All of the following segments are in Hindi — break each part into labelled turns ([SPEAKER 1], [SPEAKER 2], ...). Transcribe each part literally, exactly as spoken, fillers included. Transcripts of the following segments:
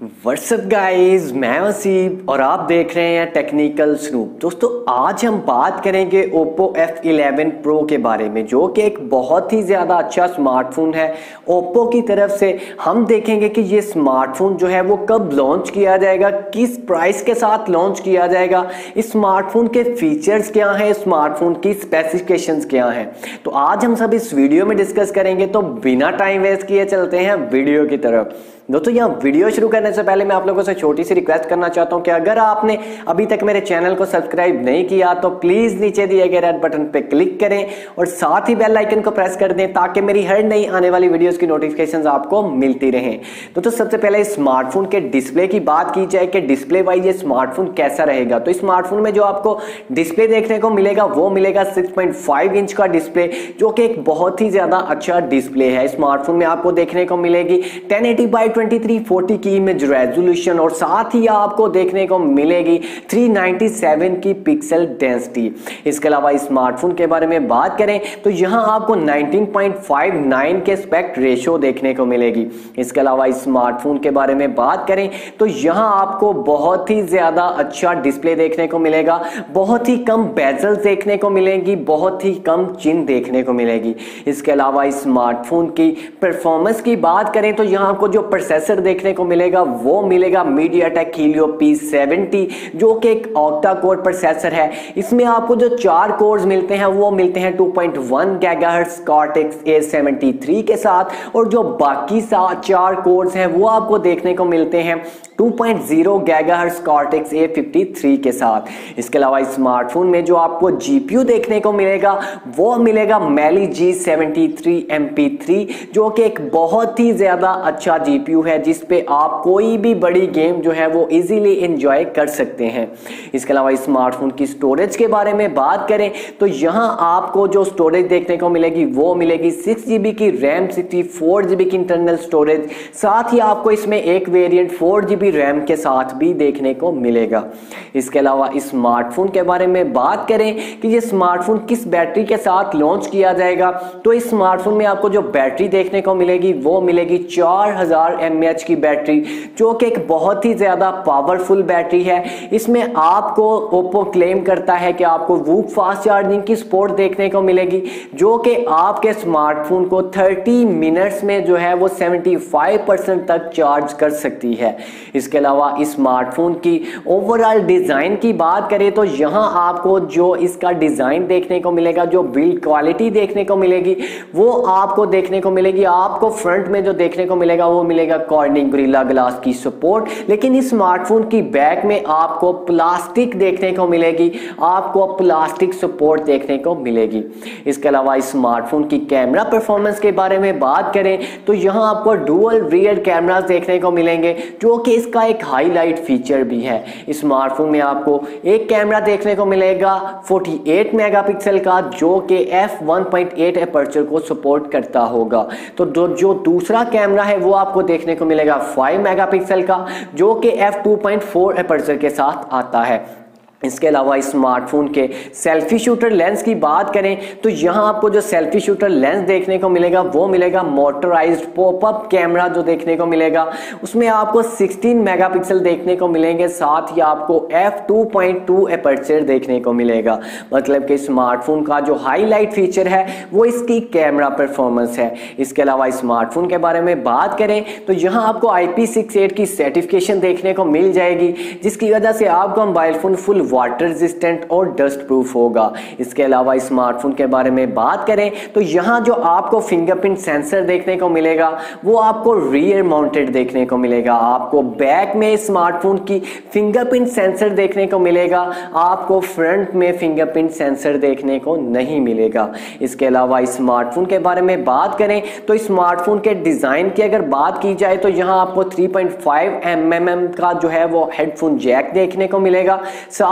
[SPEAKER 1] व्हाट्सअप गाइस, मैं वसीब और आप देख रहे हैं टेक्निकल स्नूप। दोस्तों, आज हम बात करेंगे Oppo एफ इलेवन Pro के बारे में, जो कि एक बहुत ही ज़्यादा अच्छा स्मार्टफोन है Oppo की तरफ से। हम देखेंगे कि ये स्मार्टफोन जो है वो कब लॉन्च किया जाएगा, किस प्राइस के साथ लॉन्च किया जाएगा, इस स्मार्टफोन के फीचर्स क्या हैं, स्मार्टफोन की स्पेसिफिकेशंस क्या हैं। तो आज हम सब इस वीडियो में डिस्कस करेंगे। तो बिना टाइम वेस्ट किए चलते हैं वीडियो की तरफ। दोस्तों, यहाँ वीडियो शुरू करने से पहले मैं आप लोगों से छोटी सी रिक्वेस्ट करना चाहता हूँ कि अगर आपने अभी तक मेरे चैनल को सब्सक्राइब नहीं किया तो प्लीज नीचे दिए गए रेड बटन पे क्लिक करें और साथ ही बेल आइकन को प्रेस कर दें ताकि मेरी हर नई आने वाली वीडियोस की नोटिफिकेशंस आपको मिलती रहें। तो, तो सबसे पहले स्मार्टफोन के डिस्प्ले की बात की जाए कि डिस्प्ले वाइज ये स्मार्टफोन कैसा रहेगा। तो स्मार्टफोन में जो आपको डिस्प्ले देखने को मिलेगा वो मिलेगा सिक्स पॉइंट फाइव इंच का डिस्प्ले, जो कि एक बहुत ही ज्यादा अच्छा डिस्प्ले है। स्मार्टफोन में आपको देखने को मिलेगी ten eighty by twenty three forty की इमेज रेजोल्यूशन और साथ ही आपको देखने को मिलेगी थ्री नाइंटी सेवन की पिक्सल डेंसिटी। इसके अलावा स्मार्टफोन के बारे में बात करें तो यहां आपको नाइनटीन पॉइंट फाइव नाइन के एस्पेक्ट रेशियो देखने को मिलेगी। इसके अलावा स्मार्टफोन के बारे में बात करें तो यहां आपको बहुत ही ज्यादा अच्छा डिस्प्ले देखने को मिलेगा, बहुत ही कम बेजल्स देखने को मिलेंगी, बहुत ही कम चिन देखने को मिलेगी। इसके अलावा स्मार्टफोन की परफॉर्मेंस की बात करें तो यहां आपको जो प्रोसेसर देखने को मिलेगा वो मिलेगा MediaTek Helio पी सेवेंटी, जो कि एक ऑक्टा कोर प्रोसेसर है। इसमें आपको जो चार कोर्स मिलते हैं वो मिलते हैं two point one gigahertz Cortex A seventy three के साथ, और जो बाकी चार कोर्स हैं वो आपको देखने को मिलते हैं two point zero gigahertz Cortex A fifty three के साथ। इसके अलावा स्मार्टफोन में जो आपको जीपीयू देखने को मिलेगा वो मिलेगा Mali G seventy three M P three, जो कि एक बहुत ही ज्यादा अच्छा जीपीयू है जिस पे आप कोई भी बड़ी गेम जो है वो इजीली एंजॉय कर सकते हैं। इसके अलावा स्मार्टफोन की स्टोरेज के बारे में बात करें तो यहां आपको जो स्टोरेज देखने को मिलेगी वो मिलेगी सिक्स जीबी की रैम, सिक्सटी फोर जीबी की इंटरनल स्टोरेज। साथ ही आपको इसमें एक वेरिएंट फोर जीबी रैम के साथ भी देखने को मिलेगा। इसके अलावा स्मार्टफोन के बारे में बात करें कि ये स्मार्टफोन किस बैटरी के साथ लॉन्च किया जाएगा, तो इस स्मार्टफोन में आपको जो बैटरी देखने को मिलेगी वो मिलेगी चार हज़ार एम ए एच की बैटरी, जो कि एक बहुत ही ज्यादा पावरफुल बैटरी है। इसमें आपको Oppo क्लेम करता है कि आपको वूक फास्ट चार्जिंग की सपोर्ट देखने को मिलेगी, जो कि आपके स्मार्टफोन को थर्टी मिनट्स में जो है वो सेवेंटी फाइव परसेंट तक चार्ज कर सकती है। इसके अलावा स्मार्टफोन की ओवरऑल डिजाइन की बात करें तो यहां आपको जो इसका डिजाइन देखने को मिलेगा, जो बिल्ड क्वालिटी देखने को मिलेगी वो आपको देखने को मिलेगी। आपको फ्रंट में जो देखने को मिलेगा वो मिलेगा कॉर्निंग गोरिल्ला ग्लास की सपोर्ट, लेकिन इस स्मार्टफोन की बैक में आपको प्लास्टिक देखने को मिलेगी, आपको प्लास्टिक सपोर्ट देखने को मिलेगी। इसके अलावा स्मार्टफोन की कैमरा परफॉर्मेंस के बारे में बात करें तो यहां आपको डुअल रियर कैमरास देखने को मिलेंगे, जो कि इसका एक हाईलाइट फीचर भी है। स्मार्टफोन में आपको एक कैमरा देखने को मिलेगा फोर्टी एट मेगापिक्सल का, जो कि F one point eight aperture को सपोर्ट करता होगा। तो जो दूसरा कैमरा है वो आपको देखने को मिलेगा फाइव मेगापिक्सल का, जो कि F two point four aperture के साथ आता है। इसके अलावा स्मार्टफोन के सेल्फी शूटर लेंस की बात करें तो यहां आपको जो सेल्फी शूटर लेंस देखने को मिलेगा वो मिलेगा मोटराइज्ड पॉपअप कैमरा, जो देखने को मिलेगा उसमें आपको सिक्सटीन मेगापिक्सल देखने को मिलेंगे। साथ ही आपको F two point two aperture देखने को मिलेगा। मतलब कि स्मार्टफोन का जो हाईलाइट फीचर है वो इसकी कैमरा परफॉर्मेंस है। इसके अलावा स्मार्टफोन के बारे में बात करें तो यहां आपको आई पी सिक्सटी एट की सर्टिफिकेशन देखने को मिल जाएगी, जिसकी वजह से आपका mobile phone full water resistant और डस्ट प्रूफ होगा। इसके अलावा स्मार्टफोन के बारे में बात करें तो यहां जो आपको फिंगरप्रिंट सेंसर देखने को मिलेगा वो आपको रियर माउंटेड देखने को मिलेगा। आपको बैक में स्मार्टफोन की फिंगरप्रिंट सेंसर देखने को मिलेगा, आपको फ्रंट में फिंगरप्रिंट सेंसर देखने को नहीं मिलेगा। इसके अलावा स्मार्टफोन के बारे में बात करें तो स्मार्टफोन के डिजाइन की अगर बात की जाए तो यहां आपको three point five M M का जो है वो हेडफोन जैक देखने को मिलेगा। साथ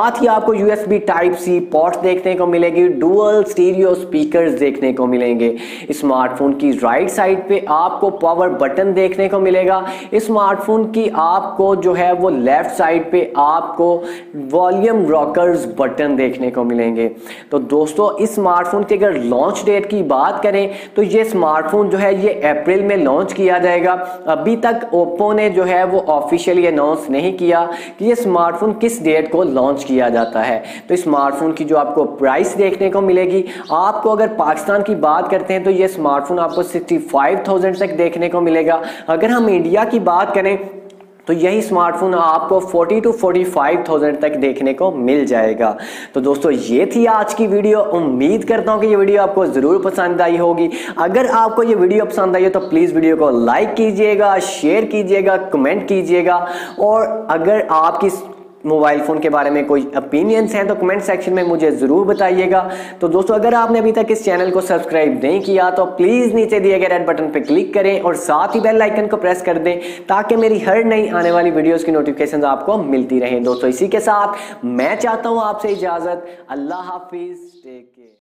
[SPEAKER 1] साथ ही आपको यूएसबी टाइप सी पोर्ट देखने को मिलेगी, डुअल स्टीरियो स्पीकर्स देखने को मिलेंगे। स्मार्टफोन की राइट साइड पे आपको पावर बटन देखने को मिलेगा। स्मार्टफोन की आपको जो है वो लेफ्ट साइड पे आपको वॉल्यूम रॉकर्स बटन देखने को मिलेंगे। तो दोस्तों इस स्मार्टफोन की अगर लॉन्च डेट की बात करें तो ये स्मार्टफोन जो है ये अप्रैल में लॉन्च किया जाएगा। अभी तक ओप्पो ने जो है वो ऑफिशियली अनाउंस नहीं किया कि ये स्मार्टफोन किस डेट को लॉन्च किया जाता है। तो स्मार्टफोन की जो आपको प्राइस देखने को मिलेगी, आपको अगर पाकिस्तान की बात करते हैं तो ये स्मार्टफोन आपको सिक्सटी फाइव थाउजेंड तक देखने को मिलेगा। अगर हम इंडिया की बात करें तो यही स्मार्टफोन आपको forty to forty five thousand तक देखने को मिल जाएगा। तो दोस्तों ये थी आज की वीडियो। उम्मीद करता हूं कि ये वीडियो आपको जरूर पसंद आई होगी। अगर आपको ये वीडियो पसंद आई हो तो प्लीज वीडियो को लाइक कीजिएगा, शेयर कीजिएगा, कमेंट कीजिएगा, और अगर आपकी मोबाइल फ़ोन के बारे में कोई ओपिनियंस हैं तो कमेंट सेक्शन में मुझे ज़रूर बताइएगा। तो दोस्तों अगर आपने अभी तक इस चैनल को सब्सक्राइब नहीं किया तो प्लीज़ नीचे दिए गए रेड बटन पर क्लिक करें और साथ ही बेल आइकन को प्रेस कर दें ताकि मेरी हर नई आने वाली वीडियोस की नोटिफिकेशंस आपको मिलती रहें। दोस्तों इसी के साथ मैं चाहता हूँ आपसे इजाज़त। अल्लाह हाफिज़, टेक केयर।